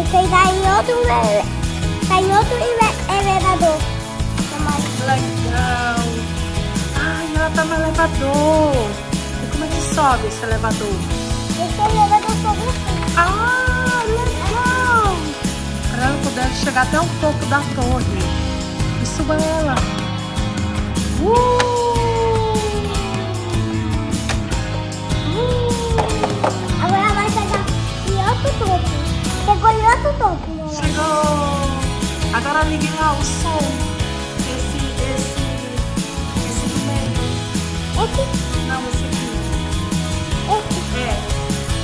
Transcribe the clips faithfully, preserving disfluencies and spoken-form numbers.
Esse aí tá em outro, tá em outro elevador. Legal. Ai, ela tá no elevador. E como é que sobe esse elevador? Esse elevador sobe assim. Ah, legal. Para ela poder chegar até um topo da torre. E suba ela. Uh! Agora vai chegar em outro topo. Chegou em outro topo. Né? Chegou. Agora ligue lá o som. Esse, esse, esse do meio. Esse? Não, esse aqui. Esse? É.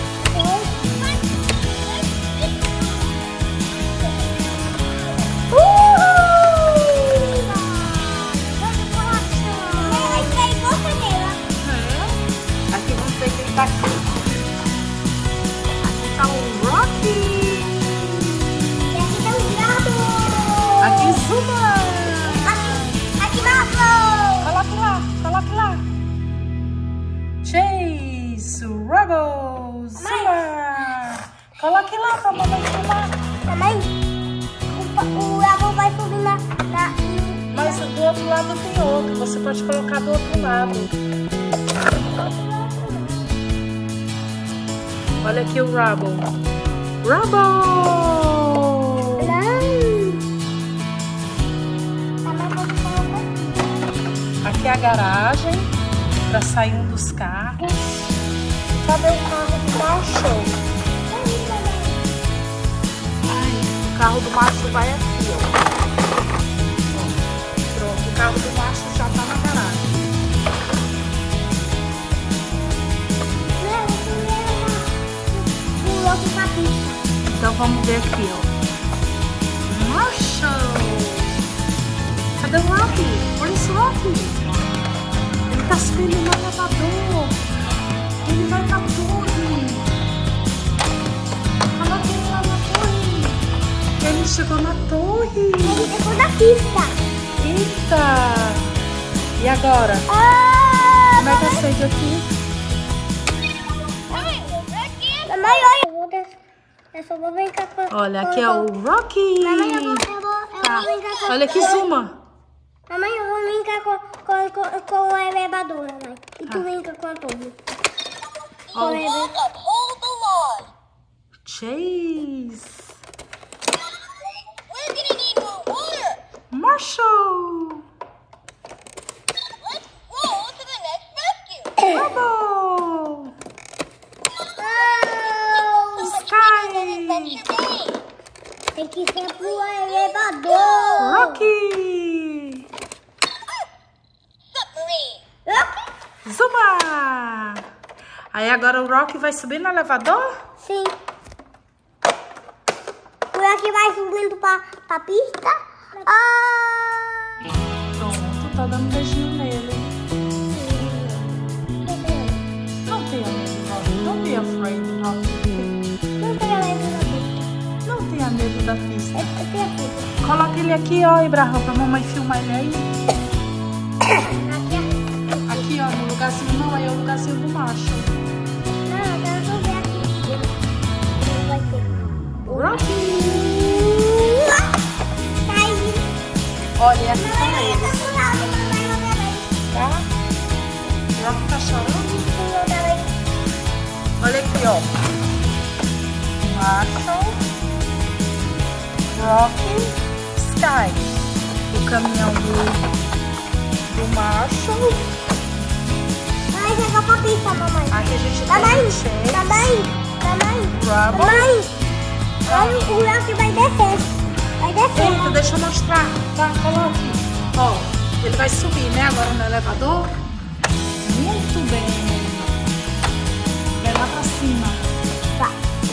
Aqui vamos ver quem tá aqui. Aqui tá o Rocky. E aqui tá o gato. Aqui Zuma. Aqui, aqui Marco. Coloque lá, coloque lá. Chase, Rubble, Zuma. Coloque lá pra mamãe filmar. Mamãe, o, o Rubble vai subir na, na... Mas do outro lado tem outro. Você pode colocar do outro lado. Olha aqui o Rubble. Rubble! Aqui é a garagem para sair um dos carros. Cadê o carro do macho? Ai, o carro do macho vai aqui, ó. Pronto, o carro do macho já tá na garagem. Então vamos ver aqui, ó. Marshall! Cadê o Rocky? Olha esse Rocky! Ele tá subindo no elevador. Ele vai na torre. Coloca ele lá na torre. Ele chegou na torre. Ele chegou na pista. Eita! E agora? Ah, como é que eu saio daqui? Mamãe, olha. Eu só vou brincar com... Olha, aqui é o Rocky. Mamãe, eu vou, eu vou, eu Tá. vou brincar com... Olha aqui, Zuma. Mamãe, eu vou brincar com, com, com, com o elevador, mamãe. E tu Tá. brinca com a torre. Com Ó. o elevador. Hold the lawn. Chase. We're gonna need more water. Marshall. Let's roll to the next rescue. Rubble. Adventure Bay. Tem que ser pro elevador. Rocky. Submarine. Rocky? Zuma. Aí agora o Rocky vai subir no elevador? Sim. O Rocky vai subindo pra, pra pista. Ah! Pronto, tá dando um beijinho nele. Não tenha medo, Rocky. Don't be afraid, Rocky. Não tem elevador. Não tenha medo da pista. É, é perfeito. Coloca ele aqui, ó, Ibrahim, pra mamãe filmar ele aí. Aqui, Aqui, ó, no lugarzinho não, aí é o lugarzinho do macho. não, eu quero ver aqui. Não vai ter. Rocky! Tá aí. Olha, e aqui tá Mamãe, eu ele, tô chorando, mamãe, outra vez. tá? O Rocky tá chorando. Sim, outra vez. Olha aqui, ó. Marshall, Rocky, Sky. O caminhão do, do Marshall. Vai chegar pra pista, mamãe. Aqui a gente tem Mamãe, o Chase, mamãe, mamãe, Rubble. mamãe. Olha o Rocky vai descer. Vai descer. Eita, deixa eu mostrar. Tá, coloque. Ó, ele vai subir, né, agora no elevador. Muito bem. Vai lá pra cima. Tá.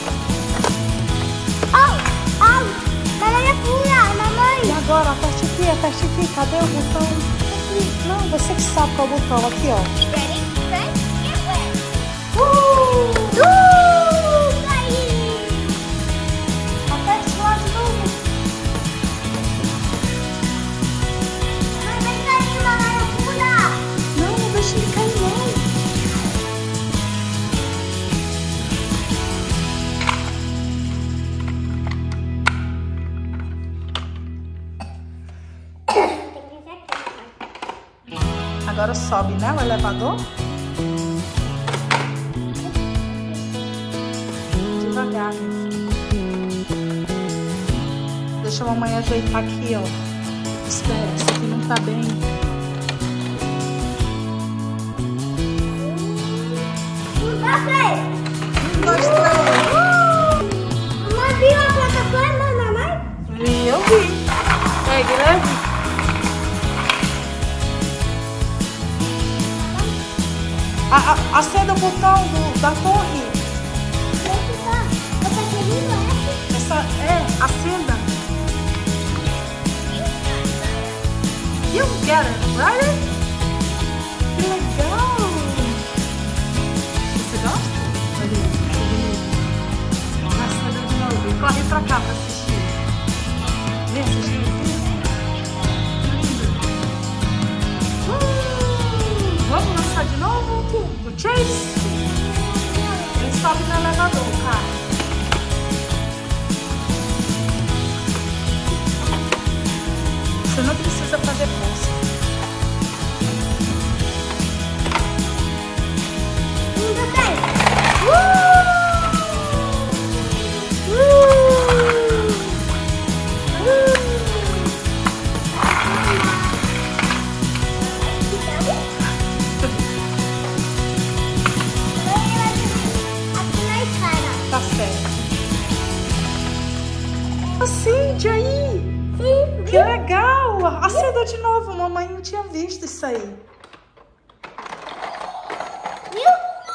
Ai, ai, mamãe, é fura, E mamãe. agora, aperte aqui, aperte aqui. Cadê o botão? Aqui. Não, você que sabe qual é o botão. Aqui, ó. Ready, set, get wet. Uh! Uh, caí. Aperte lá de novo. Mamãe, vai cair, mamãe, é fura. Não, não deixa ele cair, não. Agora sobe, né, o elevador. Devagar, meu filho. Deixa a mamãe ajeitar aqui, ó. Espera, esse aqui não tá bem. Um, dois, três. Um, dois, três. Mamãe viu a plataforma, mamãe? Vi, eu vi. Pegue, leve. A, a, acenda o botão do, da torre. Esse tá. Você tá querendo esse? Essa, é, acenda. You get it, right? Que legal. Você gosta? Ali, acenda de novo. E corre pra cá pra assistir. Vem assistir aqui. Uh, vamos lançar de novo? O Chase? Ele sobe no elevador, cara. Você não precisa fazer força. Um, dois, três. Uh! Uh! Aqui na escada. Tá certo. Acende aí. Sim. Que legal. Acenda de novo. Mamãe não tinha visto isso aí. Viu?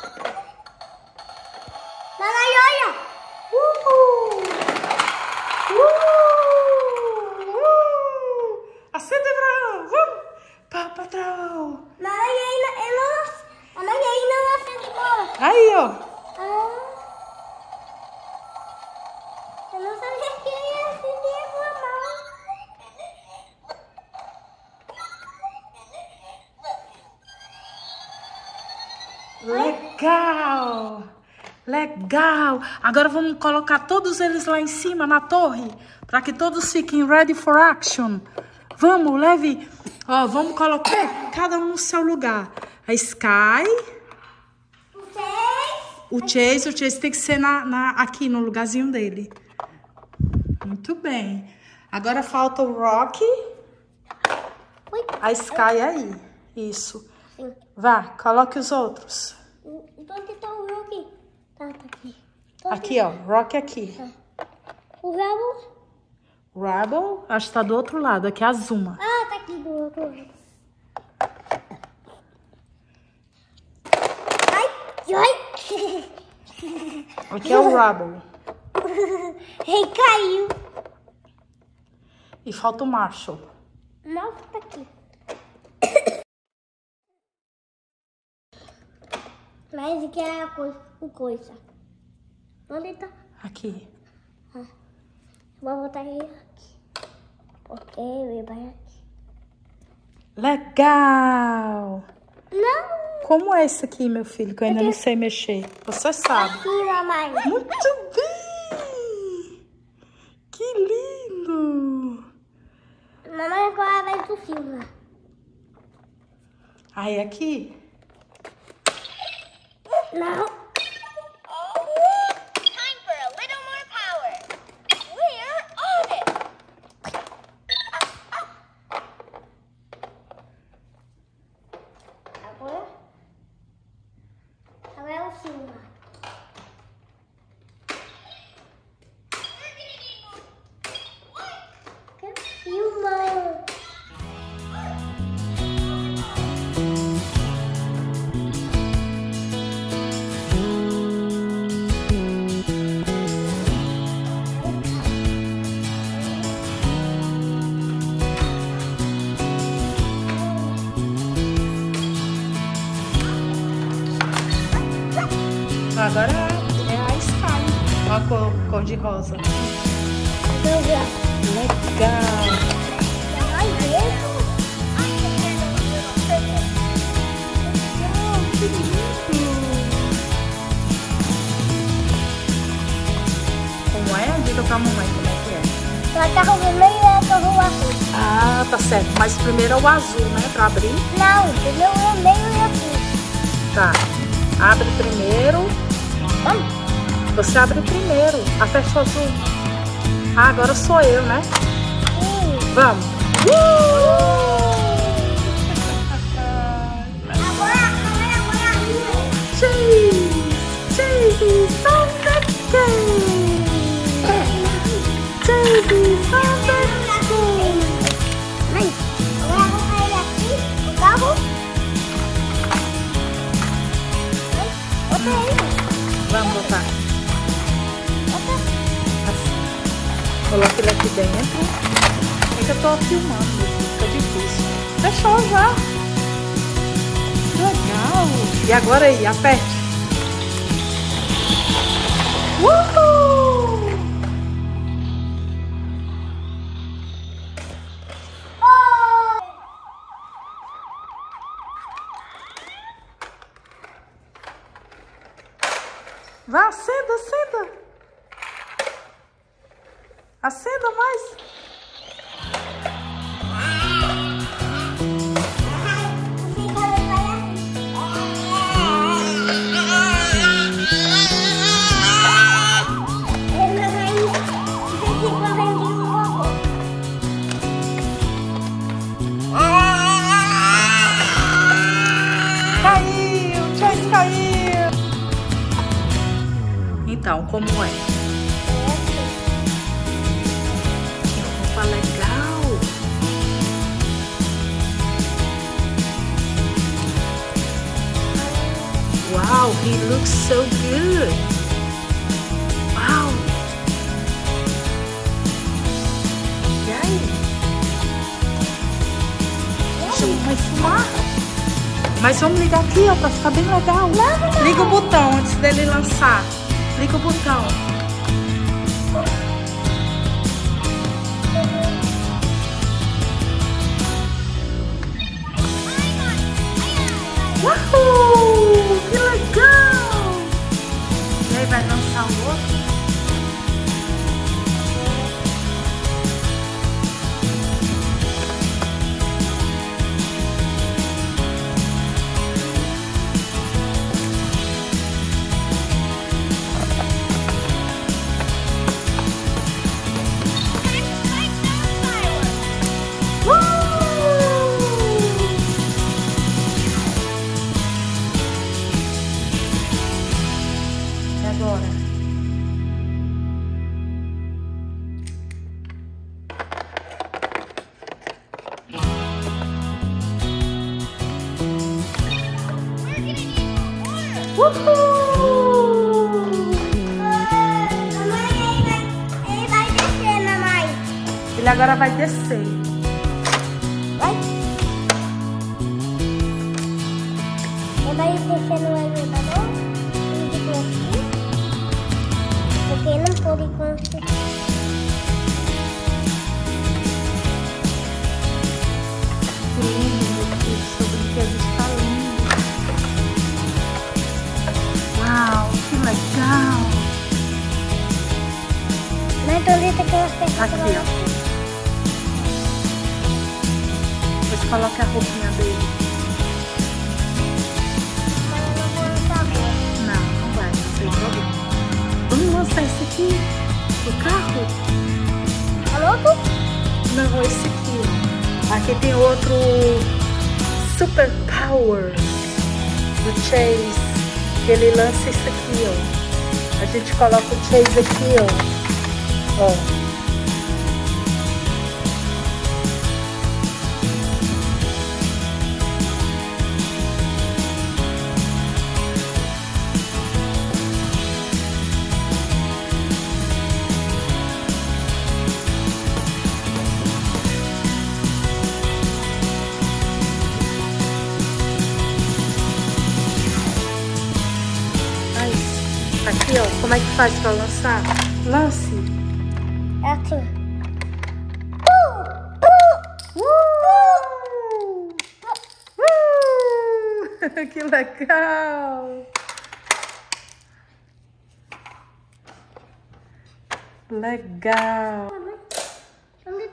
Mamãe, olha. Uhul. Uh! Uh! Acende, Abraão. Vamos. Pá, patrão. Mamãe ainda, eu não, mamãe ainda não acende bola. Aí, ó. Ah, eu não sabia que ia acender bola, Legal. Legal. Agora vamos colocar todos eles lá em cima, na torre, para que todos fiquem ready for action. Vamos, leve. Ó, vamos colocar cada um no seu lugar. A Sky, Vocês? o Chase, o Chase tem que ser na, na, aqui no lugarzinho dele. Muito bem. Agora falta o Rocky, Oi. a Sky aí. Isso. Sim. Vá, coloque os outros. Onde tá o Rocky? Tá, tá aqui. Aqui, ó. Rocky aqui. O Rabo? Rebel, acho que tá do outro lado. Aqui é a Zuma. Ah, tá aqui do outro lado. Ai, ai. Aqui é o Rebel. Ele caiu. E falta o Marshall. Não, tá aqui. Mas aqui é a coisa, o coisa. Onde tá? Aqui. Ah, vou botar ele aqui. Ok, ele vai aqui. Legal! Não! Como é esse aqui, meu filho? Que eu ainda não sei mexer. Você sabe. Aqui, mamãe. Muito bem! Que lindo! Mamãe agora vai pro cima. Aí, aqui. Não. Time for a little more power. We're on it. Agora. Agora é o cima. Filma. Agora é a Sky. Ó a cor, cor de rosa. Então, já. Legal! Vai ver. Que lindo! Como é? Diga pra mamãe como é que é. Vai carro vermelho e carro azul. Ah, tá certo. Mas primeiro é o azul, né? Pra abrir. Não, primeiro o vermelho e azul. Tá. Abre primeiro. Vamos. Você abre primeiro. Aperta o azul. Ah, agora sou eu, né? Sim. Vamos. Agora, agora, agora, agora. Cheese! Cheese on the cake! Cheese on the cake! Mãe, agora eu vou cair aqui o carro. Bota aí. Vamos botar. Bota. Assim. Coloca ele aqui dentro. É que eu tô filmando, fica difícil. Fechou já. Que legal. E agora aí, aperte. Uhul! Vai, acenda, acenda. Acenda mais. Caiu, Chase caiu. Então, como é? Que roupa legal. Wow, he looks so good. Wow. E aí? Deixa eu mais fumar. Mas vamos ligar aqui, ó, pra ficar bem legal. Não, não. Liga o botão antes dele lançar. Liga o botão. Uhul! Que legal! E aí vai lançar o outro? E agora? Uhul! Mamãe, ele vai, ele vai descer, mamãe. Ele agora vai descer. Vai. Ele vai descer no elevador. Ele aqui. Porque não pode conseguir. Que lindo, meu filho. Seu brinquedo está lindo. Uau, que legal. Mas tô lista que eu acerto. Aqui, ó. Depois coloca a roupinha dele. Mas eu não vou lançar agora. Não, não vai, não tem problema. Vamos lançar esse aqui do carro? Tá louco? Não, esse aqui. Aqui tem outro Super Power do Chase. Que ele lança isso aqui, ó. A gente coloca o Chase aqui, ó. Ó. Aqui, ó, como é que faz pra lançar? Lance. É assim. Uh! Que legal! Legal!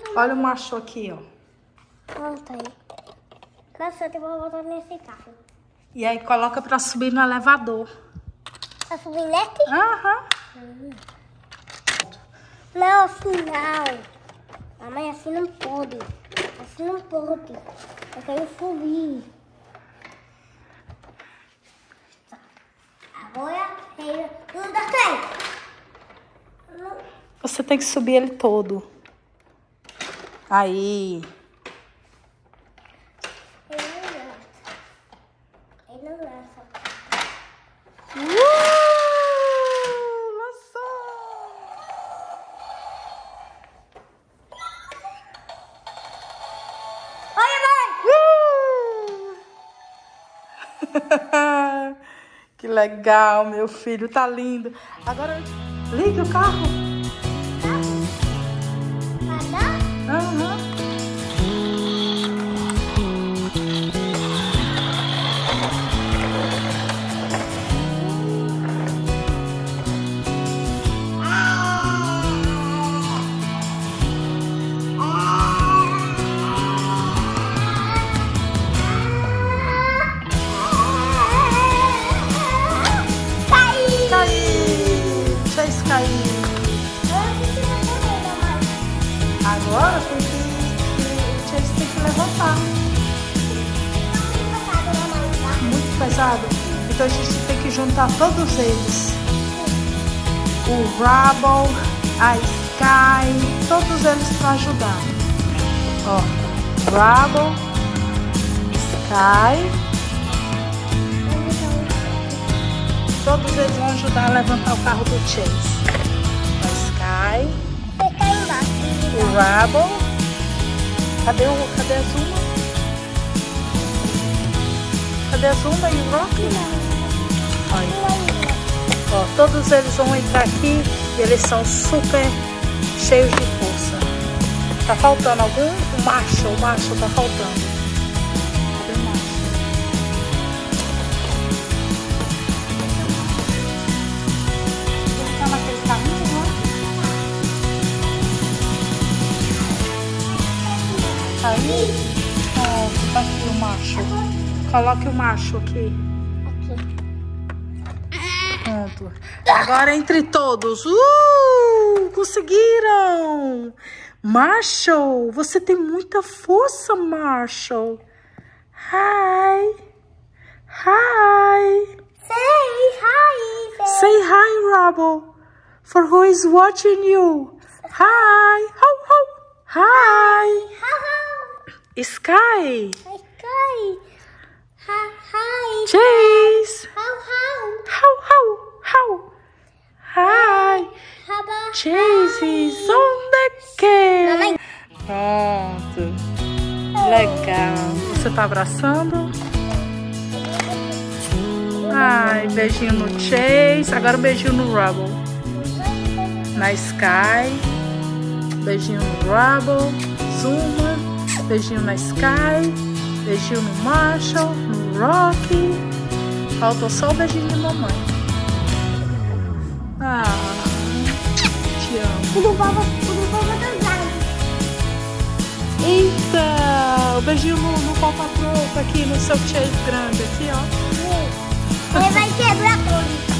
Olha o macho aqui, ó. Volta aí. Nossa, eu vou voltar nesse carro. E aí coloca pra subir no elevador. Tá subindo nesse? Aham. Não, assim não. Mamãe, assim não pode. Assim não pode. Eu quero subir. Agora, um, dois, três. Você tem que subir ele todo. Aí. Ele não gosta. Ele não gosta. Uh, lançou! Olha, mãe! Uh! Que legal, meu filho, tá lindo. Agora liga o carro. Andar? Aham. Agora tem que, que eles têm que levantar. Muito pesado. Então a gente tem que juntar todos eles. O Rubble, a Sky, todos eles para ajudar. Ó, Rubble, Sky. Todos eles vão ajudar a levantar o carro do Chase. A Sky. O Rubble. Cadê, o, cadê a Zuma? Cadê a Zuma e o Rocky? Olha. Ó, todos eles vão entrar aqui e eles são super cheios de força. Tá faltando algum? O macho, o macho tá faltando. Cadê o macho? Ele tá naquele carrinho, né? Aí, ó, tá aqui o macho. Coloque o macho aqui. Aqui. Pronto. Agora entre todos. Uh! Conseguiram! Marshall, você tem muita força, Marshall. Hi. Hi. Say hi. Say hi, Rubble. For who is watching you. Hi. Ho, ho. Hi. Sky. Sky. Hi. Hi. Chase. How how? How, how, how. Hi. How about Chase is on the cake. Pronto. Legal. Você tá abraçando? Ai, beijinho no Chase. Agora um beijinho no Rubble. Na Sky. Beijinho no Rubble. Zuma. Beijinho na Sky. Beijinho no Marshall. No Rocky. Faltou só o beijinho de mamãe. Ah, te amo. Tudo bom, tudo bom, dançar. Eita, o beijinho no, no Paw Patrol aqui no seu Chase grande aqui, ó. Ele vai quebrar tudo.